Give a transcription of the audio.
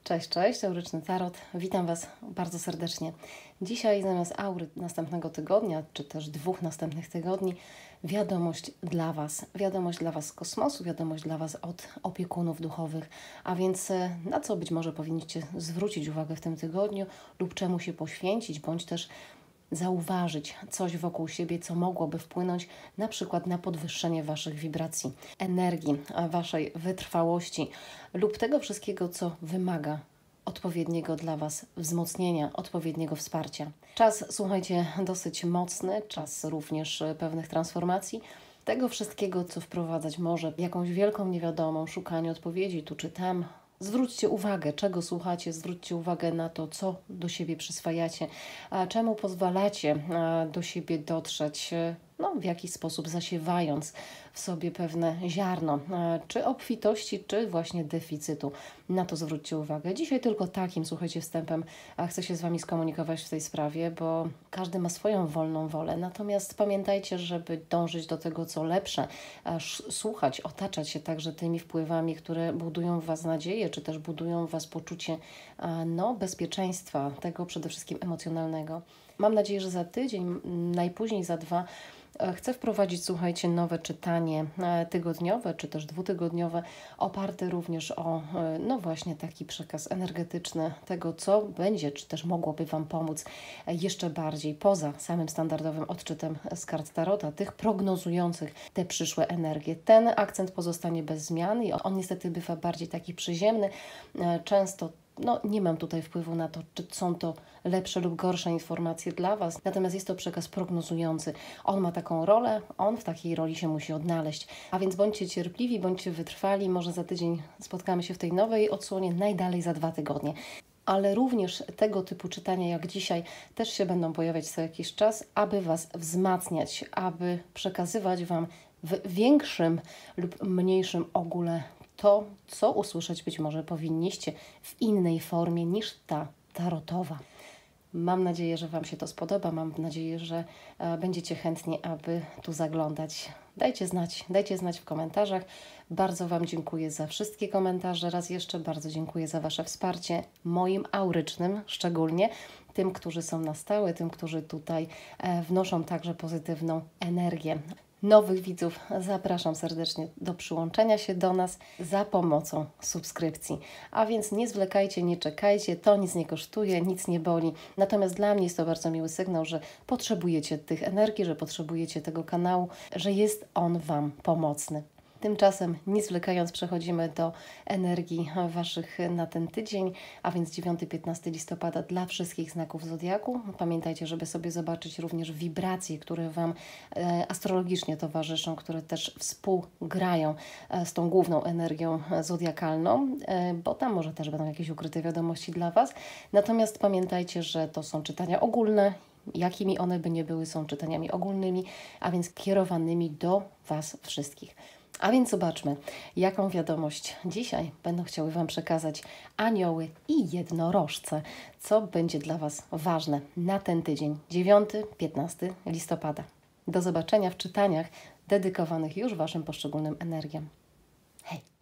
Cześć, cześć, Auryczny Tarot. Witam Was bardzo serdecznie. Dzisiaj zamiast aury następnego tygodnia, czy też 2 następnych tygodni, wiadomość dla Was. Wiadomość dla Was z kosmosu, wiadomość dla Was od opiekunów duchowych. A więc na co być może powinniście zwrócić uwagę w tym tygodniu lub czemu się poświęcić, bądź też zauważyć coś wokół siebie, co mogłoby wpłynąć na przykład na podwyższenie Waszych wibracji, energii, Waszej wytrwałości lub tego wszystkiego, co wymaga odpowiedniego dla Was wzmocnienia, odpowiedniego wsparcia. Czas, słuchajcie, dosyć mocny, czas również pewnych transformacji, tego wszystkiego, co wprowadzać może w jakąś wielką niewiadomą, szukanie odpowiedzi tu czy tam. Zwróćcie uwagę, czego słuchacie, zwróćcie uwagę na to, co do siebie przyswajacie, czemu pozwalacie do siebie dotrzeć, w jakiś sposób zasiewając w sobie pewne ziarno, czy obfitości, czy właśnie deficytu. Na to zwróćcie uwagę. Dzisiaj tylko takim, słuchajcie, wstępem chcę się z Wami skomunikować w tej sprawie, bo każdy ma swoją wolną wolę. Natomiast pamiętajcie, żeby dążyć do tego, co lepsze, słuchać, otaczać się także tymi wpływami, które budują w Was nadzieję, czy też budują w Was poczucie bezpieczeństwa, tego przede wszystkim emocjonalnego. Mam nadzieję, że za tydzień, najpóźniej za 2, chcę wprowadzić, słuchajcie, nowe czytanie tygodniowe, czy też dwutygodniowe, oparte również o, właśnie taki przekaz energetyczny tego, co będzie, czy też mogłoby Wam pomóc jeszcze bardziej poza samym standardowym odczytem z kart Tarota, tych prognozujących te przyszłe energie. Ten akcent pozostanie bez zmian i on niestety bywa bardziej taki przyziemny, często nie mam tutaj wpływu na to, czy są to lepsze lub gorsze informacje dla Was, natomiast jest to przekaz prognozujący. On ma taką rolę, on w takiej roli się musi odnaleźć. A więc bądźcie cierpliwi, bądźcie wytrwali, może za tydzień spotkamy się w tej nowej odsłonie, najdalej za 2 tygodnie. Ale również tego typu czytania jak dzisiaj też się będą pojawiać co jakiś czas, aby Was wzmacniać, aby przekazywać Wam w większym lub mniejszym ogóle to, co usłyszeć być może powinniście w innej formie niż ta tarotowa. Mam nadzieję, że Wam się to spodoba. Mam nadzieję, że będziecie chętni, aby tu zaglądać. Dajcie znać w komentarzach. Bardzo Wam dziękuję za wszystkie komentarze. Raz jeszcze bardzo dziękuję za Wasze wsparcie, moim aurycznym szczególnie, tym, którzy są na stałe, tym, którzy tutaj wnoszą także pozytywną energię. Nowych widzów zapraszam serdecznie do przyłączenia się do nas za pomocą subskrypcji. A więc nie zwlekajcie, nie czekajcie, to nic nie kosztuje, nic nie boli. Natomiast dla mnie jest to bardzo miły sygnał, że potrzebujecie tych energii, że potrzebujecie tego kanału, że jest on Wam pomocny. Tymczasem, nie zwlekając, przechodzimy do energii Waszych na ten tydzień, a więc 9-15 listopada dla wszystkich znaków Zodiaku. Pamiętajcie, żeby sobie zobaczyć również wibracje, które Wam astrologicznie towarzyszą, które też współgrają z tą główną energią zodiakalną, bo tam może też będą jakieś ukryte wiadomości dla Was. Natomiast pamiętajcie, że to są czytania ogólne, jakimi one by nie były, są czytaniami ogólnymi, a więc kierowanymi do Was wszystkich. A więc zobaczmy, jaką wiadomość dzisiaj będą chciały Wam przekazać anioły i jednorożce, co będzie dla Was ważne na ten tydzień, 9-15 listopada. Do zobaczenia w czytaniach dedykowanych już Waszym poszczególnym energiom. Hej!